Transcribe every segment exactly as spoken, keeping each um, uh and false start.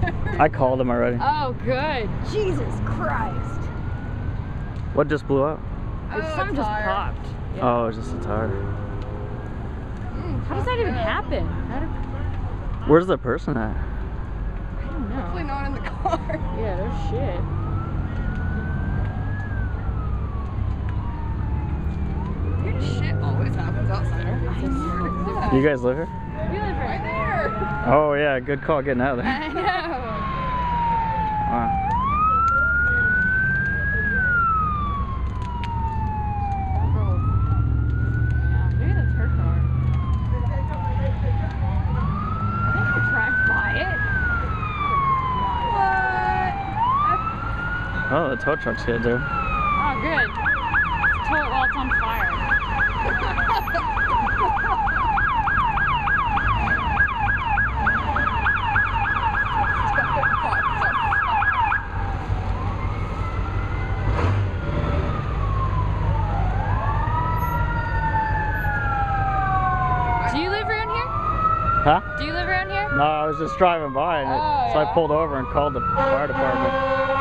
I called him already. Oh, good. Jesus Christ. What just blew up? Oh, something just popped. Yeah. Oh, it was just a tire. Mm, How does that even happen? How did... Where's the person at? I don't know. Hopefully not in the car. Yeah, no shit. Weird shit always happens outside our house. I know. You guys live here? We live right there. Oh yeah, good call getting out of there. I know. Wow. Yeah, maybe that's her car. I think I drive by it. What? Oh, the tow truck's here too. Oh, good. Let's tow it while it's on fire. Do you live around here? Huh? Do you live around here? No, I was just driving by, and it, Oh, so yeah. I pulled over and called the fire department.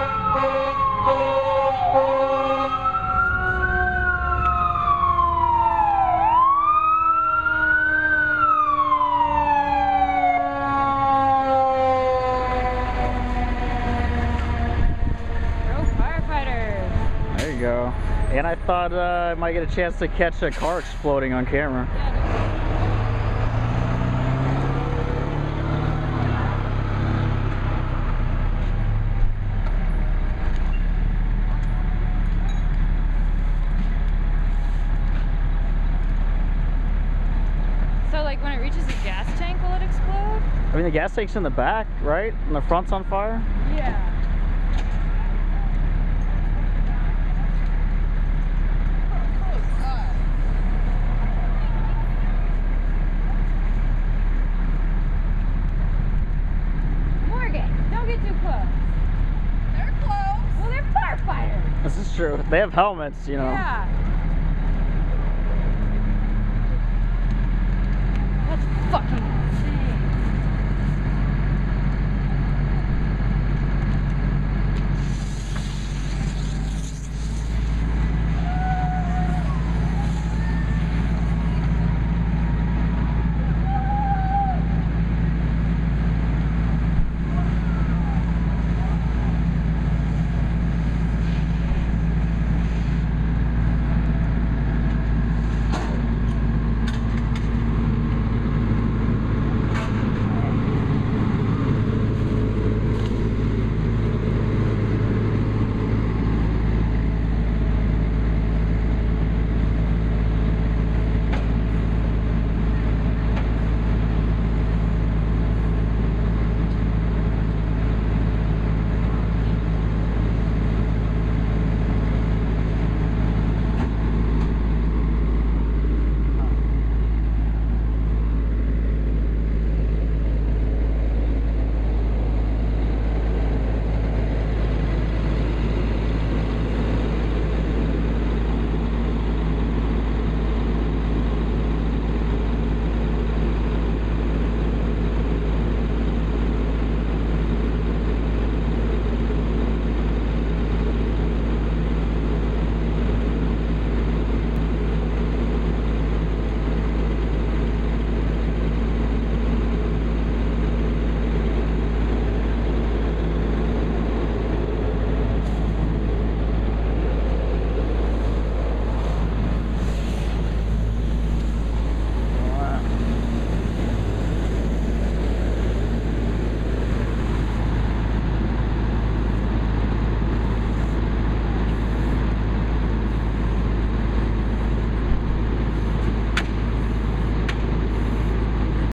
Go firefighters. There you go. And I thought uh, I might get a chance to catch a car exploding on camera. So like when it reaches a gas tank, will it explode? I mean, the gas tank's in the back, right? And the front's on fire? Yeah. Morgan, don't get too close. They're close. Well, they're firefighters. This is true. They have helmets, you know. Yeah. That's fucking